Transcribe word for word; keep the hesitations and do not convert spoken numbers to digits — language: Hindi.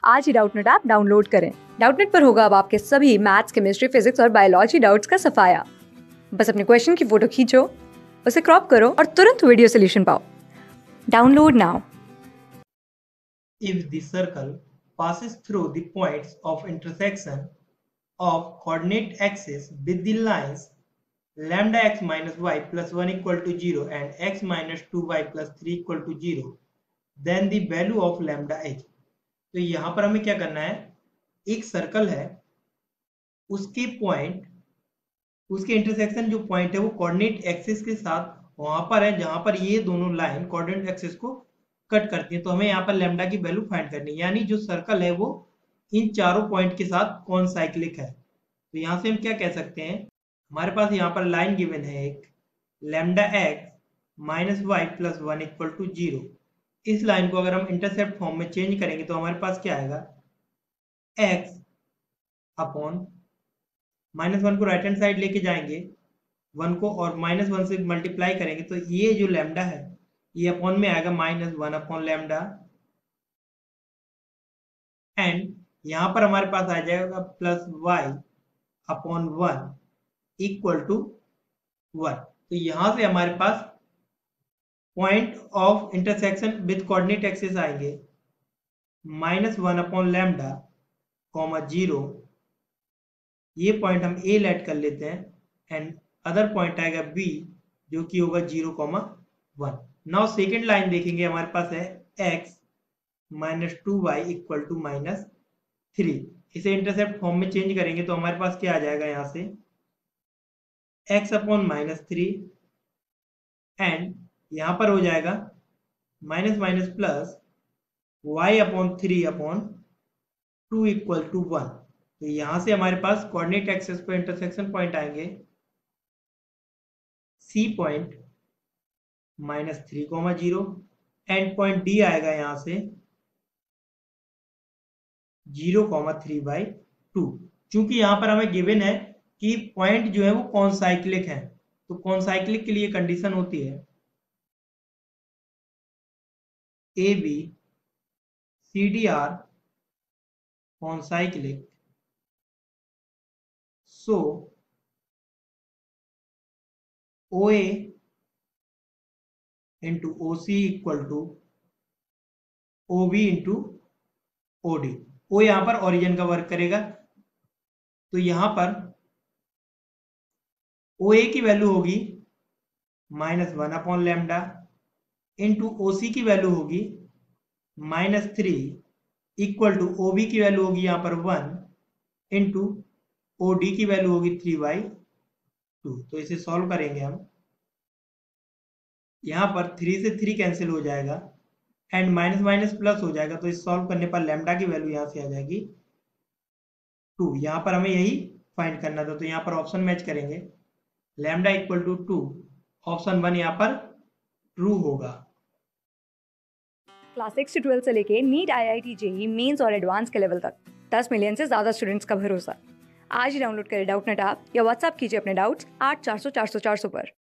आज ही डाउटनेट ऐप डाउनलोड करें। डाउटनेट पर होगा अब आपके सभी मैथ्स, केमिस्ट्री, फिजिक्स और बायोलॉजी डाउट्स का सफाया। बस अपने क्वेश्चन की फोटो खींचो, उसे क्रॉप करो और तुरंत वीडियो सोल्यूशन पाओ। Download now. If the circle passes through the points of intersection of coordinate axes with the lines lambda x minus y plus one equal to zero and x minus two y plus three equal to zero, then the value of lambda h. तो यहाँ पर हमें क्या करना है, एक सर्कल है, उसके पॉइंट, उसके इंटरसेक्शन जो पॉइंट है वो कोऑर्डिनेट एक्सिस के साथ वहां पर है जहां पर ये दोनों लाइन कोऑर्डिनेट एक्सिस को कट करती है। तो हमें यहाँ पर लैम्डा की वैल्यू फाइंड करनी है, यानी जो सर्कल है वो इन चारों पॉइंट के साथ कौन साइक्लिक है। तो यहाँ से हम क्या कह सकते हैं, हमारे पास यहाँ पर लाइन गिवन है एक lambda x minus y plus one equal to zero. इस लाइन को अगर हम इंटरसेप्ट फॉर्म में चेंज करेंगे तो हमारे पास क्या आएगा, एक्स अपॉन माइनस वन को राइट हैंड साइड लेके जाएंगे, वन को और माइनस वन से मल्टीप्लाई करेंगे तो ये जो लैम्डा है ये अपॉन में आएगा minus one upon lambda, and यहां पर हमारे पास आ जाएगा plus y upon one equal to one. तो यहां से हमारे पास point of intersection with coordinate axis आएंगे minus one upon lambda comma zero, ये पॉइंट हम ए लेट कर लेते हैं, एंड अदर पॉइंट आएगा बी जो कि होगा zero comma one. Now second line देखेंगे, हमारे पास है x minus two Y equal to minus three. इसे इंटरसेप्ट फॉर्म में चेंज करेंगे तो हमारे पास क्या आ जाएगा, यहाँ से x upon minus three, and यहाँ पर हो जाएगा minus minus plus y upon three upon two equal to one. तो यहां से हमारे पास कोऑर्डिनेट एक्सिस पे इंटरसेक्शन पॉइंट आएंगे C point minus three comma zero, and point D आएगा यहाँ से zero comma three by two. चूंकि यहाँ पर हमें गिवन है कि पॉइंट जो है वो कौन साइक्लिक है, तो कौन साइक्लिक के लिए कंडीशन होती है A B C D are concyclic, so O A into O C equal to O B into O D. O यहां पर ओरिजिन का वर्क करेगा, तो यहां पर ओ ए की वैल्यू होगी minus one upon lambda into O C की वैल्यू होगी minus three equal to O B की वैल्यू होगी यहाँ पर वन इंटू ओ डी की वैल्यू होगी थ्री बाई टू। तो इसे सॉल्व करेंगे हम, यहाँ पर थ्री से थ्री कैंसिल हो जाएगा एंड माइनस माइनस प्लस हो जाएगा, तो इस सॉल्व करने पर लैम्डा की वैल्यू यहाँ से आ जाएगी टू। यहाँ पर हमें यही फाइंड करना था, तो यहाँ पर ऑप्शन मैच करेंगे lambda equal to two, option one यहाँ पर ट्रू होगा। क्लास सिक्स से ट्वेल्थ से लेके NEET, I I T, JEE mains और एडवांस के लेवल तक दस मिलियन से ज्यादा स्टूडेंट्स का भरोसा। आज ही डाउनलोड करें डाउटनेट ऐप या व्हाट्सएप कीजिए अपने डाउट्स आठ चार सौ चार सौ चार सौ पर।